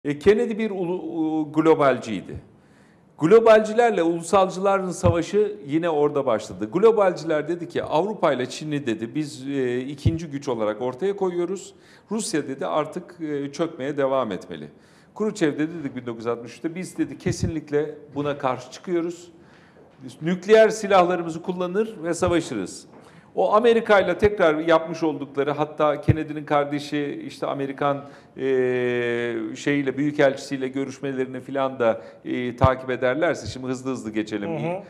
Kennedy bir globalciydi. Globalcilerle ulusalcıların savaşı yine orada başladı. Globalciler dedi ki Avrupa ile Çin'i dedi biz ikinci güç olarak ortaya koyuyoruz. Rusya dedi artık çökmeye devam etmeli. Khrushchev dedi dedik 1963'te biz dedi kesinlikle buna karşı çıkıyoruz. Nükleer silahlarımızı kullanır ve savaşırız. O Amerika ile tekrar yapmış oldukları, hatta Kennedy'nin kardeşi işte Amerikan şeyiyle, büyükelçisiyle görüşmelerini filan da takip ederlerse, şimdi hızlı geçelim,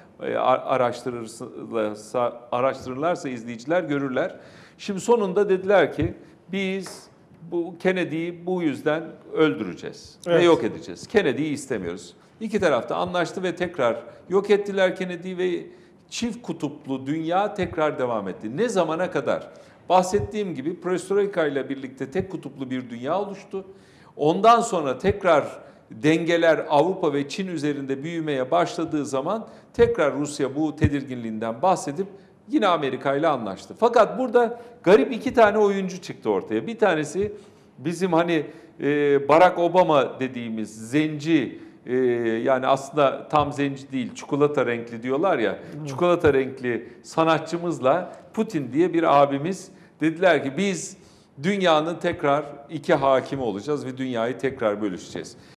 araştırırlarsa izleyiciler görürler. Şimdi sonunda dediler ki biz bu Kennedy'yi bu yüzden öldüreceğiz ve yok edeceğiz. Kennedy'yi istemiyoruz. İki taraf da anlaştı ve tekrar yok ettiler Kennedy'yi ve çift kutuplu dünya tekrar devam etti. Ne zamana kadar? Bahsettiğim gibi Perestroika ile birlikte tek kutuplu bir dünya oluştu. Ondan sonra tekrar dengeler Avrupa ve Çin üzerinde büyümeye başladığı zaman tekrar Rusya bu tedirginliğinden bahsedip yine Amerika ile anlaştı. Fakat burada garip iki tane oyuncu çıktı ortaya. Bir tanesi bizim hani Barack Obama dediğimiz zenci, yani aslında tam zenci değil, çikolata renkli diyorlar ya, çikolata renkli sanatçımızla Putin diye bir abimiz dediler ki biz dünyanın tekrar iki hakimi olacağız ve dünyayı tekrar bölüşeceğiz.